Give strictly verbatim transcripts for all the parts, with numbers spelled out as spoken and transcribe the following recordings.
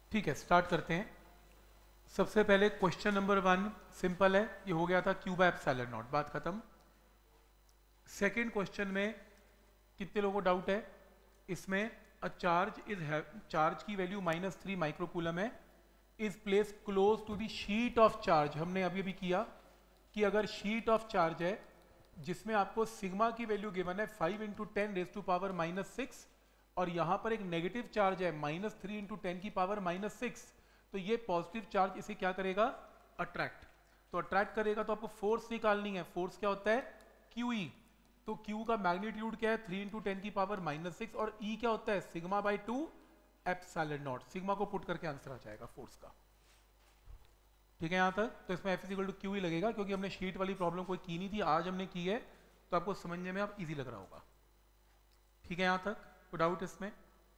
ठीक है, स्टार्ट करते हैं। सबसे पहले क्वेश्चन नंबर वन सिंपल है, ये हो गया था क्यू बाय एप्सिलॉन नॉट, बात खत्म। सेकंड क्वेश्चन में कितने लोगों को डाउट है इसमें? अ चार्ज इज चार्ज की वैल्यू माइनस थ्री माइक्रोकूलम है, is place close to the sheet of charge. हमने अभी अभी किया कि अगर शीट ऑफ चार्ज है जिसमें आपको सिग्मा की वैल्यू गिवन है five into ten raise to power minus six, और यहां पर एक नेगेटिव चार्ज है माइनस थ्री इंटू टेन की पावर माइनस सिक्स, तो ये पॉजिटिव चार्ज इसे क्या करेगा? अट्रैक्ट। तो अट्रैक्ट करेगा तो आपको फोर्स निकालनी है। फोर्स क्या होता है? क्यूई। तो क्यू का मैग्नीट्यूड क्या है? थ्री इंटू टेन की पावर माइनस सिक्स, और ई क्या होता है? Sigma by two epsilon not. Sigma को पुट करके आंसर आ जाएगा फोर्स का। ठीक है यहां तक? तो इसमें F is equal to q ही लगेगा, क्योंकि हमने शीट वाली प्रॉब्लम कोई की नहीं थी, आज हमने की है, तो आपको समझने में अब इजी लग रहा होगा। ठीक है यहां तक? कोई डाउट इसमें?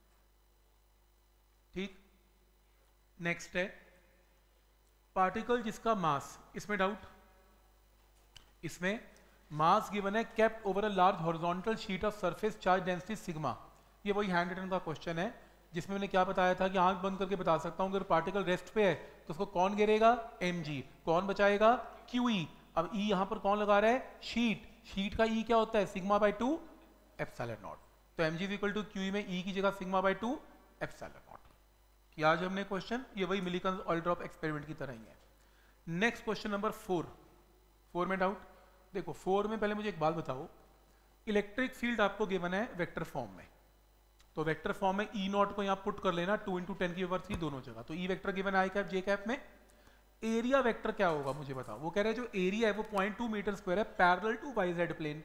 ठीक, नेक्स्ट है पार्टिकल जिसका मास, इसमें डाउट? इसमें मास गिवन है kept over a large horizontal sheet of surface charge density sigma. ये वही हैंड रिटन का क्वेश्चन है जिसमें मैंने क्या बताया था कि आंख बंद करके बता सकता हूं अगर पार्टिकल रेस्ट पे है तो उसको कौन गिरेगा? एमजी। कौन बचाएगा? क्यूई। अब ई यहां पर कौन लगा रहा है? शीट। शीट का ई क्या होता है? Sigma by two epsilon naught. तो M G equal to Q में ई की जगह sigma by two epsilon naught. कि आज हमने क्वेश्चन ये वही मिलिकन ऑयल ड्रॉप एक्सपेरिमेंट की तरह ही है। Next question number four. Four में डाउट? देखो फोर में पहले मुझे एक बात बताओ, इलेक्ट्रिक फील्ड आपको गिवन है वेक्टर फॉर्म में, तो वेक्टर फॉर्म में ई नॉट को यहां पुट कर लेना टू इंटू टेन की पावर थ्री दोनों जगह। तो ई वेक्टर गिवन है आई कैप जे कैप में। एरिया वेक्टर क्या होगा मुझे बताओ? वो कह रहे हैं जो एरिया है वो पॉइंट टू मीटर स्क्वायर है parallel to Y Z plane.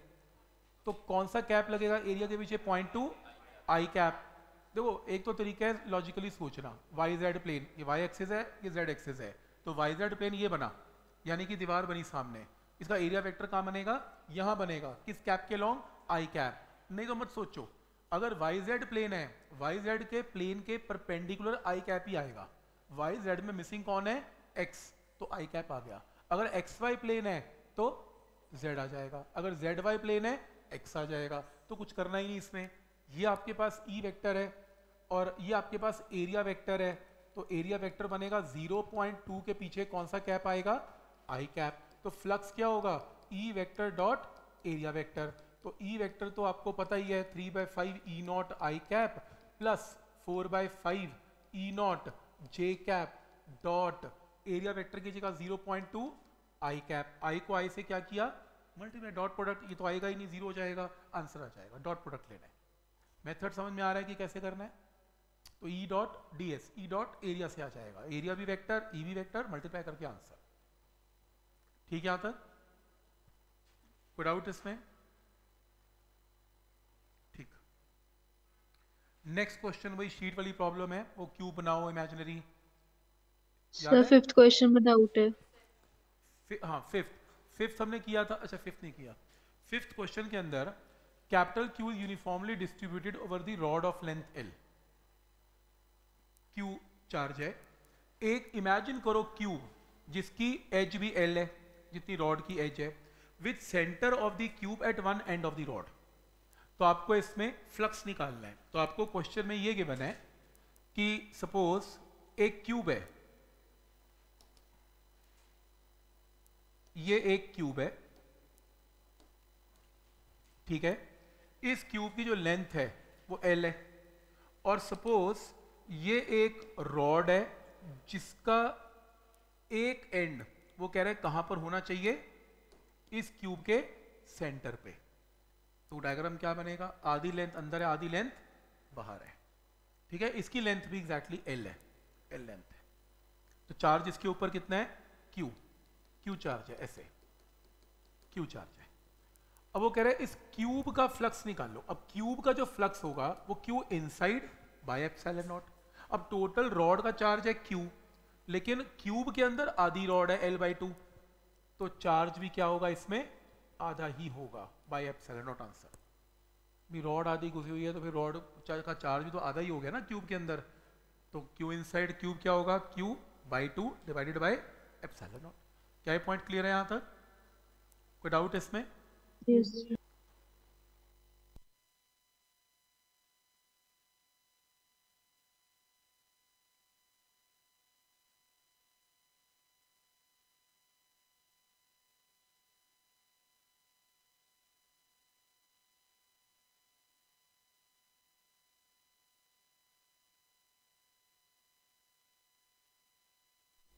तो कौन सा कैप लगेगा एरिया के पीछे? Point two I cap. देखो एक तो तरीका है लॉजिकली सोचना, वाई जेड प्लेन, ये वाई एक्सिस है, ये जेड एक्सिस है, तो वाई जेड प्लेन ये बना, यानी कि दीवार बनी सामने, इसका एरिया वेक्टर कहां बनेगा? यहां बनेगा। किस कैप के लॉन्ग? आई कैप। नहीं तो मत सोचो, अगर वाई जेड प्लेन है, वाई जेड के प्लेन के परपेंडिकुलर आई कैप ही आएगा। वाई जेड में मिसिंग कौन है? एक्स, तो आई कैप आ गया। अगर एक्स वाई प्लेन है तो जेड आ जाएगा, अगर जेड वाई प्लेन है एक्स आ जाएगा। तो कुछ करना ही नहीं इसमें। ये आपके पास ई वेक्टर है और ये आपके पास एरिया वेक्टर है, तो एरिया वेक्टर बनेगा ज़ीरो पॉइंट टू के पीछे कौन सा कैप आएगा? आई कैप। तो फ्लक्स क्या होगा? E vector dot area vector. तो ई वेक्टर तो आपको पता ही है, three by five E naught I cap plus four by five E naught J cap dot area vector की जगह zero point two I cap. I को I से क्या किया? Multiply, dot product. ये तो आएगा ही नहीं, जीरो हो जाएगा, आंसर आ जाएगा। डॉट प्रोडक्ट लेना है। मेथड समझ में आ रहा है कि कैसे करना है? तो E dot D S, E dot area से आ जाएगा, एरिया भी वेक्टर, ई भी वेक्टर, मल्टीप्लाई करके आंसर। ठीक है यहां तक? कोई डाउट इसमें? ठीक, नेक्स्ट क्वेश्चन वही शीट वाली प्रॉब्लम है, वो क्यूब बनाओ इमेजिनरी। सर फिफ्थ क्वेश्चन में डाउट है। हाँ फिफ्थ, फिफ्थ हमने किया था। अच्छा फिफ्थ नहीं किया। फिफ्थ क्वेश्चन के अंदर capital Q is uniformly distributed over the rod of length L. Q charge है, एक इमेजिन करो क्यूब जिसकी एज भी एल है, जितनी रॉड की एज है, with centre of the cube at one end of the rod. तो आपको इसमें फ्लक्स निकालना है। तो आपको क्वेश्चन में ये गिवन है कि सपोज एक क्यूब है, ये एक क्यूब है, ठीक है, इस क्यूब की जो लेंथ है वो एल है, और सपोज ये एक रॉड है जिसका एक एंड वो कह रहे हैं कहां पर होना चाहिए? इस क्यूब के सेंटर पे। तो डायग्राम क्या बनेगा? आधी लेंथ अंदर है, आधी लेंथ बाहर है, ठीक है। इसकी लेंथ भी एग्जैक्टली एल है, एल लेंथ है। तो चार्ज इसके ऊपर कितना है? क्यू, क्यू चार्ज है, ऐसे क्यू चार्ज है। अब वो कह रहे हैं इस क्यूब का फ्लक्स निकाल लो। अब क्यूब का जो फ्लक्स होगा वो Q inside by epsilon naught. अब टोटल रॉड का चार्ज है क्यू, लेकिन क्यूब के अंदर आधी रॉड है एल बाई टू, तो चार्ज भी क्या होगा इसमें? आधा ही होगा बाय एप्सिलॉन नॉट। आंसर भी रॉड आधी घुसी हुई है तो फिर रॉड का चार्ज भी तो आधा ही हो गया ना क्यूब के अंदर। तो क्यू इनसाइड क्यूब क्या होगा? Q by two divided by epsilon naught. क्या ये पॉइंट क्लियर है यहां तक? कोई डाउट इसमें? yes.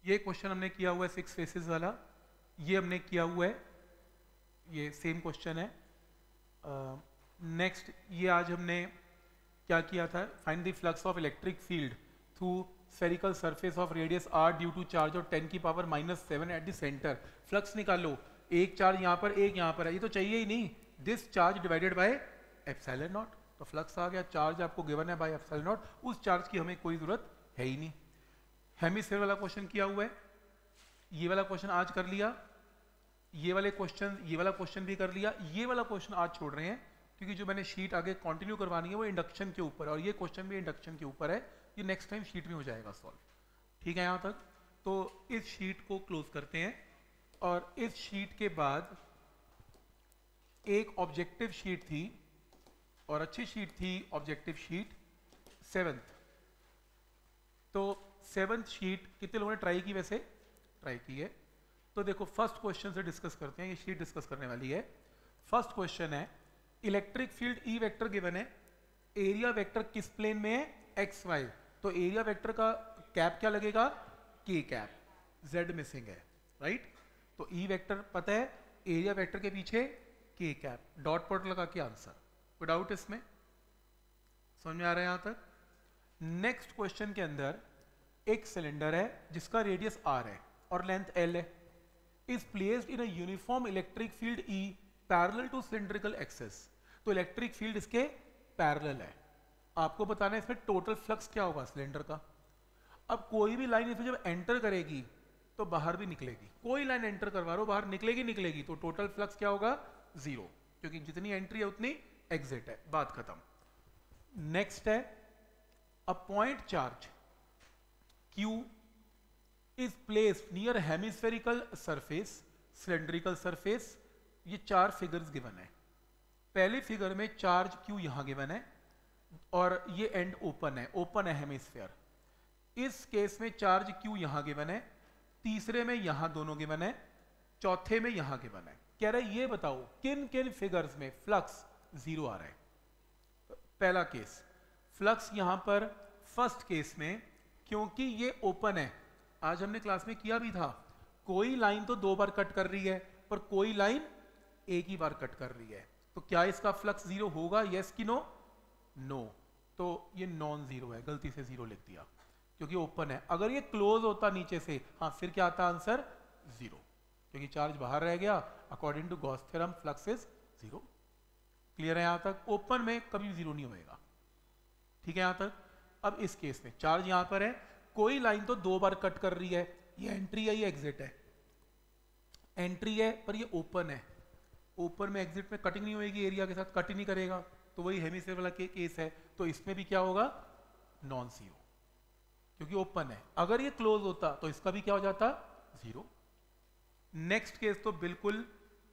ये क्वेश्चन हमने किया हुआ है सिक्स फेसेस वाला, ये हमने किया हुआ है, ये सेम क्वेश्चन है। नेक्स्ट uh, ये आज हमने क्या किया था, find the flux of electric field through spherical surface of radius R due to charge of ten की power minus seven at the centre. Flux निकालो, एक चार्ज यहाँ पर एक यहाँ पर है, ये तो चाहिए ही नहीं, this charge divided by epsilon naught, तो फ्लक्स आ गया। चार्ज आपको गिवन है बाय एप्सिलॉन नॉट, उस चार्ज की हमें कोई जरूरत है ही नहीं। हेमिस्फीयर वाला क्वेश्चन किया हुआ है, ये वाला क्वेश्चन आज कर लिया, ये वाले क्वेश्चन ये वाला क्वेश्चन भी कर लिया, ये वाला क्वेश्चन आज छोड़ रहे हैं क्योंकि जो मैंने शीट आगे कंटिन्यू करवानी है वो इंडक्शन के ऊपर है और ये क्वेश्चन भी इंडक्शन के ऊपर है, ये नेक्स्ट टाइम शीट में हो जाएगा सॉल्व। ठीक है यहाँ तक, तो इस शीट को क्लोज करते हैं और इस शीट के बाद एक ऑब्जेक्टिव शीट थी और अच्छी शीट थी ऑब्जेक्टिव शीट सेवंथ। तो सेवंथ शीट कितने लोगों ने ट्राई की, वैसे ट्राई की है? तो देखो फर्स्ट क्वेश्चन से डिस्कस करते हैं, ये शीट डिस्कस करने वाली है। फर्स्ट क्वेश्चन है electric field E vector given है, एरिया वेक्टर किस प्लेन में है, एक्स वाई। तो एरिया वेक्टर का कैप क्या लगेगा, के कैप, जेड मिसिंग है, राइट। तो ई वेक्टर पता है, एरिया वेक्टर के पीछे के कैप, डॉट प्रोडक्ट लगा के आंसर, कोई डाउट इसमें, समझ में आ रहा है यहां तक। नेक्स्ट क्वेश्चन के अंदर एक सिलेंडर है जिसका रेडियस आर है और लेंथ एल है, is placed in a uniform electric field E parallel to cylindrical axis. तो इलेक्ट्रिक फील्ड इसके पैरेलल है, आपको बताना है इसमें टोटल फ्लक्स क्या होगा सिलेंडर का। अब कोई भी लाइन इसमें जब एंटर करेगी तो बाहर भी निकलेगी, कोई लाइन एंटर करवा लो बाहर निकलेगी निकलेगी तो टोटल फ्लक्स क्या होगा, जीरो, क्योंकि जितनी एंट्री है उतनी एग्जिट है, बात खत्म। नेक्स्ट है a point charge Q is placed near hemispherical surface, cylindrical surface। ये चार फिगर्स गिवन है। पहले फिगर में चार्ज Q यहां गिवन है और ये एंड ओपन है, ओपन है हेमिस्फीयर। इस केस में चार्ज Q यहां गिवन है, तीसरे में यहां दोनों गिवन है, चौथे में यहां गिवन है। कह रहा है ये बताओ किन किन फिगर्स में फ्लक्स जीरो आ रहा है। पहला केस फ्लक्स यहां पर फर्स्ट केस में, क्योंकि ये ओपन है, आज हमने क्लास में किया भी था, कोई लाइन तो दो बार कट कर रही है पर कोई लाइन एक ही बार कट कर रही है, तो क्या इसका फ्लक्स जीरो होगा, यस कि नो, नो। तो ये नॉन जीरो है, गलती से जीरो लिख दिया क्योंकि ओपन है। अगर ये क्लोज होता नीचे से, हाँ फिर क्या आता आंसर, जीरो, क्योंकि चार्ज बाहर रह गया। According to Gauss theorem flux is zero. Clear है यहां तक, ओपन में कभी जीरो नहीं होएगा, ठीक है यहां तक। अब इस केस में चार्ज यहां पर है, कोई लाइन तो दो बार कट कर रही है, ये एंट्री है ये एग्जिट है, एंट्री है पर ये ओपन है, ओपन में एग्जिट में कटिंग नहीं होगी, एरिया के साथ कट ही नहीं करेगा, तो वही हेमिस्फीयर वाला के केस है। तो इसमें भी क्या होगा, नॉन जीरो, क्योंकि ओपन है। अगर ये क्लोज होता तो इसका भी क्या हो जाता, जीरो। नेक्स्ट केस तो बिल्कुल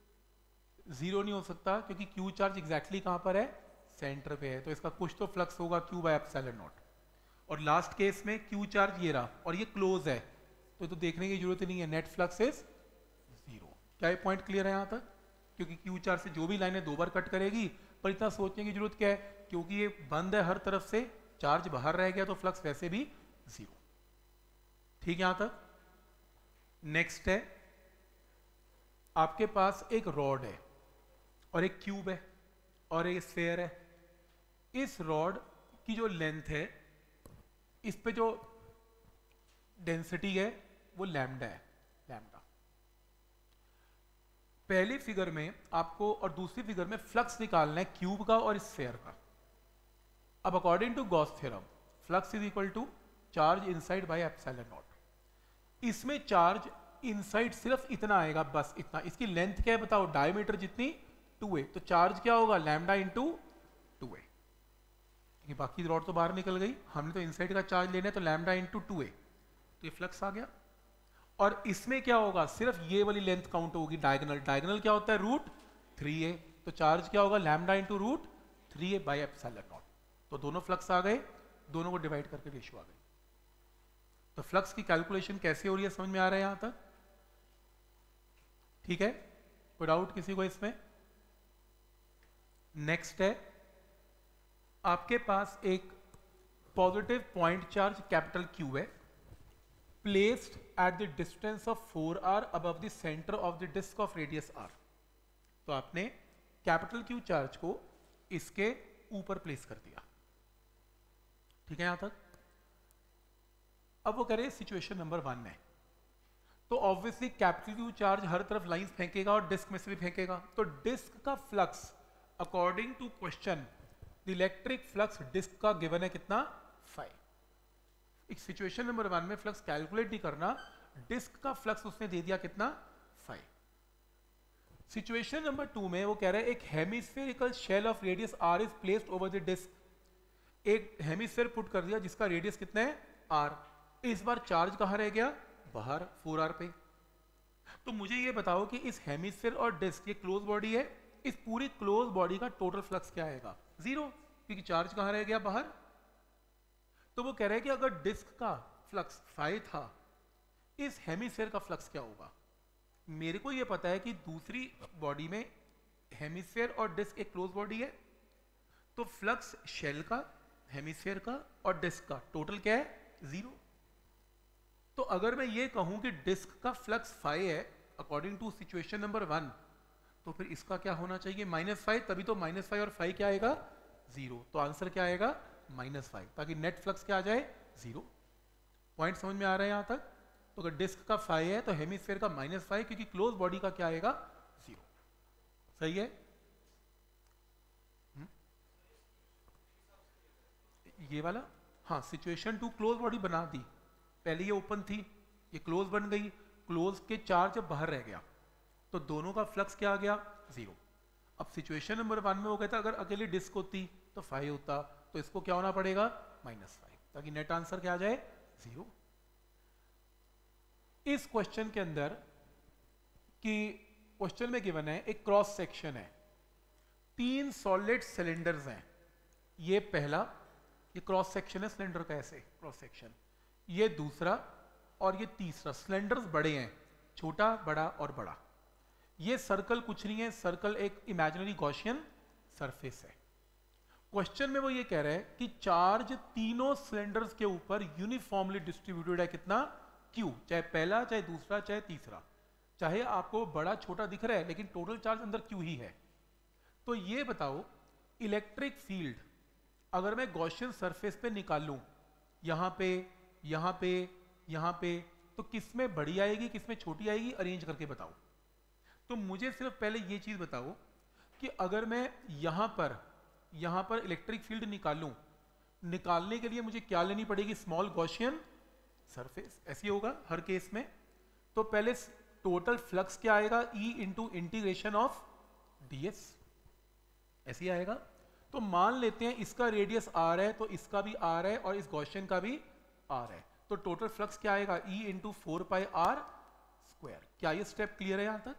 जीरो नहीं हो सकता क्योंकि क्यू चार्ज एग्जैक्टली कहां पर है, सेंटर पे है, तो इसका कुछ तो फ्लक्स होगा क्यू बाय एप्सिलॉन नॉट। और लास्ट केस में क्यू चार्ज ये रहा और ये क्लोज है, तो तो देखने की जरूरत ही नहीं है, नेट फ्लक्स इज जीरो। क्या ये पॉइंट क्लियर है यहां तक, क्योंकि क्यू चार्ज से जो भी लाइनें दो बार कट करेगी, पर इतना सोचने की जरूरत क्या है, क्योंकि ये बंद है हर तरफ से, चार्ज बाहर रह गया तो फ्लक्स वैसे भी जीरो। ठीक है यहां तक। नेक्स्ट है आपके पास एक रॉड है और एक क्यूब है और एक स्फीयर है। इस रॉड की जो लेंथ है, इस पे जो डेंसिटी है वो लैम्डा है, लैम्डा। पहली फिगर में आपको और दूसरी फिगर में फ्लक्स निकालना है क्यूब का और स्फीयर का। अब according to Gauss theorem flux is equal to charge inside by epsilon naught. इसमें चार्ज इनसाइड सिर्फ इतना आएगा, बस इतना। इसकी लेंथ क्या है बताओ, डायमीटर जितनी टू ए, तो चार्ज क्या होगा, लैम्डा इंटू टू ए। बाकी रॉड तो बाहर निकल गई, हमने तो इनसाइड का चार्ज लेना है, तो लैम्डा इंटू टू ए, तो ये फ्लक्स आ गया। और इसमें क्या होगा, सिर्फ ये वाली लेंथ काउंट होगी, डायगोनल। डायगोनल क्या होता है, रूट थ्री ए, तो चार्ज क्या होगा, lambda into root three A by epsilon naught. तो दोनों फ्लक्स आ गए, दोनों को डिवाइड करके रेशियो आ गई। तो फ्लक्स की कैलकुलेशन कैसे हो रही है समझ में आ रहा है यहां तक, ठीक है। कोई डाउट किसी को इसमें। नेक्स्ट है आपके पास एक positive point charge capital Q है placed at the distance of four R above the centre of the disc of radius R. तो आपने कैपिटल क्यू चार्ज को इसके ऊपर प्लेस कर दिया, ठीक है यहां तक। अब वो कह रहे हैं सिचुएशन नंबर वन में, तो ऑब्वियसली कैपिटल क्यू चार्ज हर तरफ लाइंस फेंकेगा और डिस्क में से भी फेंकेगा। तो डिस्क का flux according to question, the electric flux disc का गिवन है कितना, फाइव। एक सिचुएशन नंबर वन में फ्लक्स कैलकुलेट नहीं करना, डिस्क का फ्लक्स उसने दे दिया कितना, फाइव। सिचुएशन नंबर टू में वो कह रहा है एक hemispherical shell of radius R is placed over the disc. एक हेमिस्फेयर पुट कर दिया जिसका रेडियस कितना है, आर। इस बार चार्ज कहां रह गया, बाहर फोर आर पे। तो मुझे ये बताओ कि इस हेमिस्फेयर और डिस्क, ये क्लोज बॉडी है, इस पूरी क्लोज बॉडी का टोटल फ्लक्स क्या आएगा, जीरो, क्योंकि चार्ज कहां रह गया, बाहर। तो वो कह रहे हैं कि अगर डिस्क का फ्लक्स फाइव था, इस हेमिस्फेयर का फ्लक्स क्या होगा। मेरे को ये पता है कि दूसरी बॉडी में हेमिस्फेयर और डिस्क एक क्लोज बॉडी है, तो फ्लक्स शेल का, हेमिस्फेयर का और डिस्क का टोटल क्या है, जीरो। तो अगर मैं ये कहूं कि डिस्क का फ्लक्स फाइव है according to situation number one, तो फिर इसका क्या होना चाहिए, माइनस फाइव। तभी तो माइनस फाइव और फाइव क्या आएगा, जीरो। तो आंसर क्या आएगा, माइनस फाइव, ताकि नेट फ्लक्स क्या आ जाए, जीरो। पॉइंट समझ में आ रहा है यहां तक। तो अगर डिस्क का फाइव है तो हेमिस्फेयर का माइनस फाइव, क्योंकि क्लोज बॉडी का क्या आएगा, जीरो। सही है। हुँ? ये वाला, हाँ, सिचुएशन टू क्लोज बॉडी बना दी, पहले ये ओपन थी, ये क्लोज बन गई, क्लोज के चार्ज जब बाहर रह गया तो दोनों का फ्लक्स क्या आ गया, जीरो। अब सिचुएशन नंबर वन में वो कहता अगर अकेली डिस्क होती तो फाइव होता, तो इसको क्या होना पड़ेगा, माइनस फाइव, ताकि नेट आंसर क्या आ जाए, जीरो। इस क्वेश्चन के अंदर कि क्वेश्चन में गिवन है एक क्रॉस सेक्शन है, तीन सॉलिड सिलेंडर्स हैं। ये पहला, ये क्रॉस सेक्शन है सिलेंडर का, ऐसे क्रॉस सेक्शन। ये दूसरा और ये तीसरा। सिलेंडर्स बड़े हैं, छोटा, बड़ा और बड़ा। ये सर्कल कुछ नहीं है, सर्कल एक इमेजिनरी गॉसियन सरफेस है। क्वेश्चन में वो ये कह रहा है कि चार्ज तीनों सिलेंडर्स के ऊपर यूनिफॉर्मली डिस्ट्रीब्यूटेड है, कितना, क्यू। चाहे पहला, चाहे दूसरा, चाहे तीसरा, चाहे आपको बड़ा छोटा दिख रहा है, लेकिन टोटल चार्ज अंदर क्यू ही है। तो ये बताओ इलेक्ट्रिक फील्ड अगर मैं गॉसियन सरफेस पे निकालूं, यहां पे, यहां पे, यहां पे, तो किसमें बड़ी आएगी, किसमें छोटी आएगी, अरेंज करके बताओ। तो मुझे सिर्फ पहले ये चीज बताओ कि अगर मैं यहां पर, यहां पर इलेक्ट्रिक फील्ड निकालूं, निकालने के लिए मुझे क्या लेनी पड़ेगी, स्मॉल गॉसियन सरफेस। ऐसे होगा हर केस में। तो पहले टोटल फ्लक्स क्या आएगा, E into integration of DS, ऐसे आएगा। तो मान लेते हैं इसका रेडियस आर है, तो इसका भी आर है और इस गॉसियन का भी आर है, तो टोटल फ्लक्स क्या आएगा, E into four pi R square. क्या ये स्टेप क्लियर है यहां तक।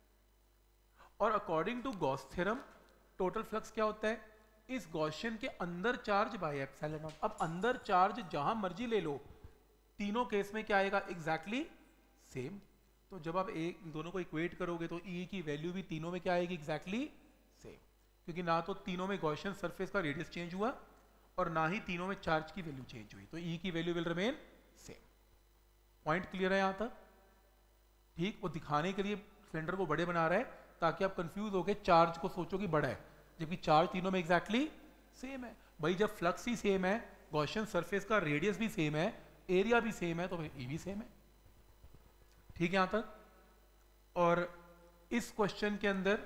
और according to Gauss theorem total flux क्या होता है, इस गॉसियन के अंदर चार्ज बाय एप्सिलॉन नॉट। अब अंदर चार्ज जहां मर्जी ले लो, तीनों केस में क्या आएगा, एग्जैक्टली सेम। तो जब आप एक दोनों को इक्वेट करोगे तो ई की वैल्यू भी तीनों में क्या आएगी, एग्जैक्टली सेम, क्योंकि ना तो तीनों में गॉसियन सरफेस का रेडियस चेंज हुआ और ना ही तीनों में चार्ज की वैल्यू चेंज हुई, तो ई की value will remain same. Point clear है यहां तक, ठीक। वो दिखाने के लिए सिलेंडर को बड़े बना रहा है ताकि आप कंफ्यूज हो गए, चार्ज को सोचो कि बड़ा है, जबकि चार्ज तीनों में एग्जैक्टली सेम है। भाई जब फ्लक्स ही सेम है, गॉसियन सरफेस का रेडियस भी सेम है, एरिया भी सेम है, तो भाई ई भी सेम है, ठीक है यहां तक। और इस क्वेश्चन के अंदर,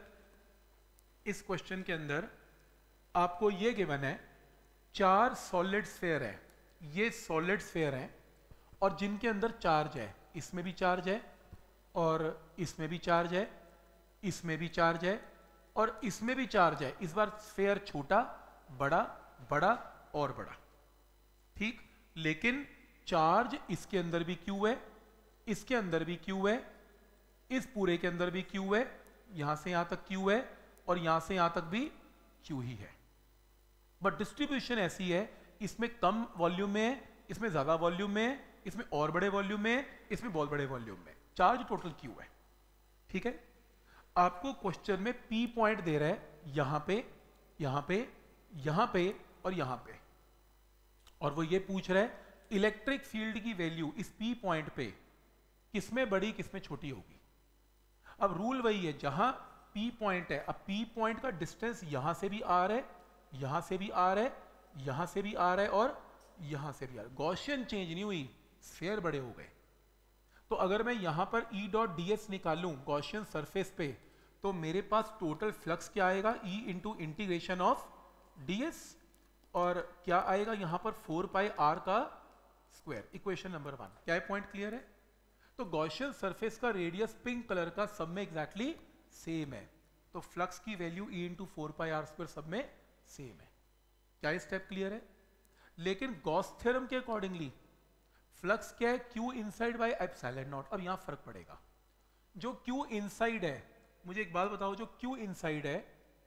इस क्वेश्चन के अंदर आपको ये गिवन है, चार सॉलिड स्फीयर है, ये सॉलिड स्फीयर है और जिनके अंदर चार्ज है, इसमें भी चार्ज है और इसमें भी चार्ज है, इसमें भी चार्ज है और इसमें भी चार्ज है। इस बार स्फीयर छोटा, बड़ा, बड़ा और बड़ा, ठीक। लेकिन चार्ज इसके अंदर भी क्यू है, इसके अंदर भी क्यू है, इस पूरे के अंदर भी क्यू है, यहां से यहां तक क्यू है और यहां से यहां तक भी क्यू ही है। बट डिस्ट्रीब्यूशन ऐसी है, इसमें कम वॉल्यूम में है, इसमें ज्यादा वॉल्यूम में है, इसमें और बड़े वॉल्यूम में है, इसमें बहुत बड़े वॉल्यूम में। चार्ज टोटल क्यू है, ठीक है। आपको क्वेश्चन में पी पॉइंट दे रहा है, यहां पे, यहां पे, यहां पे और यहां पे, और वो ये पूछ रहा है इलेक्ट्रिक फील्ड की वैल्यू इस पी पॉइंट पे किसमें बड़ी किसमें छोटी होगी। अब रूल वही है, जहां पी पॉइंट है, अब पी पॉइंट का डिस्टेंस यहां से भी आर है, यहां से भी आर है, यहां से भी आर है और यहां से भी आर। गॉसियन चेंज नहीं हुई, स्फीयर बड़े हो गए। तो अगर मैं यहां पर E डॉट डी एस निकालूं गॉसियन सरफेस पे, तो मेरे पास टोटल फ्लक्स क्या आएगा, E into integration of D S, और क्या आएगा यहां पर फोर पाई आर का स्क्वायर। Equation number one. क्या है, पॉइंट क्लियर है। तो गॉसियन सरफेस का रेडियस पिंक कलर का सब में एग्जैक्टली exactly सेम है, तो फ्लक्स की value E into four pi R square सब में सेम है। क्या स्टेप क्लियर है। लेकिन गॉस थ्योरम के अकॉर्डिंगली फ्लक्स क्या है, Q inside by epsilon naught. अब यहां फर्क पड़ेगा, जो Q इनसाइड है, मुझे एक बात बताओ, जो Q इनसाइड है,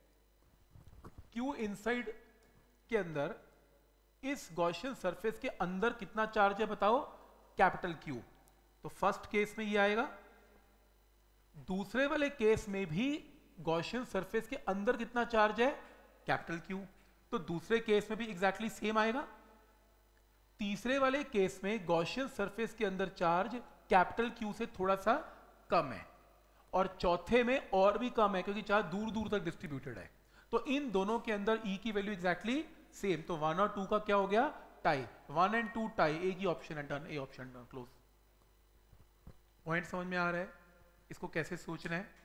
Q इनसाइड के अंदर इस गॉसियन सरफेस के अंदर कितना चार्ज है बताओ, कैपिटल Q। तो फर्स्ट केस में ये आएगा, दूसरे वाले केस में भी गॉसियन सरफेस के अंदर कितना चार्ज है, कैपिटल Q, तो दूसरे केस में भी एग्जैक्टली exactly सेम आएगा। तीसरे वाले केस में गॉसियन सरफेस के अंदर चार्ज कैपिटल Q से थोड़ा सा कम है, और चौथे में और भी कम है क्योंकि चार्ज दूर दूर तक डिस्ट्रीब्यूटेड है। तो इन दोनों के अंदर E की वैल्यू एग्जैक्टली सेम, तो वन और टू का क्या हो गया, tie. One and two tie, एक ही ऑप्शन है, done, A option done, close. Point समझ में आ रहा है, इसको कैसे सोचना है।